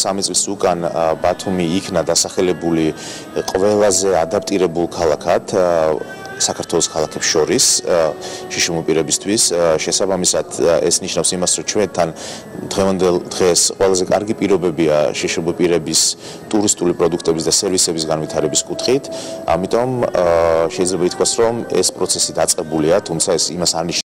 13 წლის უკან ბათუმი იქნა დასახელებული ყველაზე ადაპტირებულ ქალაქად საქართველოს ქალაქებს შორის შიშიმურ პირებისთვის. შესაბამისად ეს ნიშნავს იმას, რომ ჩვენთან დღევანდელ დღეს ყველაზე კარგი პირობებია შიშიმურ პირების ტურისტული პროდუქტების და სერვისების განვითარების კუთხით. ამიტომ შეიძლება ითქვას, რომ ეს პროცესი დაწყებულია, თუმცა ეს იმას არ ნიშნავს